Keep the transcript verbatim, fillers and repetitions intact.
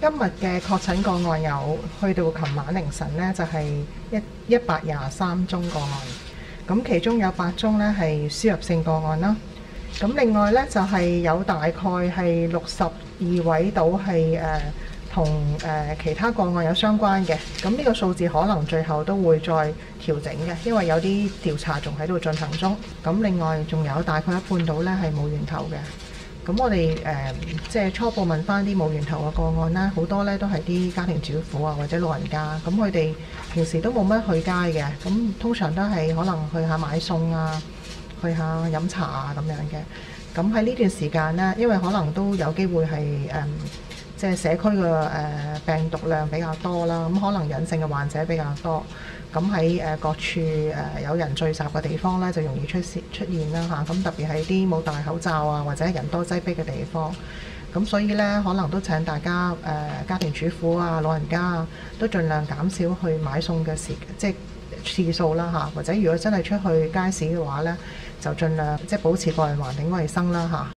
今日嘅確診個案有去到琴晚凌晨呢，就係一一百廿三宗個案，咁其中有八宗呢係輸入性個案啦。咁另外呢，就係有大概係六十二位到係誒同誒其他個案有相關嘅，咁呢個數字可能最後都會再調整嘅，因為有啲調查仲喺度進行中。咁另外仲有大概一半到呢係冇源頭嘅。咁我哋誒、呃、即係初步問翻啲冇源頭嘅個案啦，好多咧都係啲家庭主婦啊或者老人家，咁佢哋平時都冇乜去街嘅，咁通常都係可能去下買餸啊，去下飲茶啊咁樣嘅。咁喺呢段時間呢，因為可能都有機會係誒、呃、即係社區嘅誒、呃、病毒量比較多啦，咁可能隱性嘅患者比較多。咁喺誒各處誒有人聚集嘅地方咧，就容易出現出現啦嚇。咁特別係啲冇戴口罩啊，或者人多擠迫嘅地方。咁所以咧，可能都請大家誒、呃、家庭主婦啊、老人家啊，都盡量減少去買餸嘅時，即係次數啦嚇。或者如果真係出去街市嘅話咧，就盡量即係保持個人環境衞生啦嚇。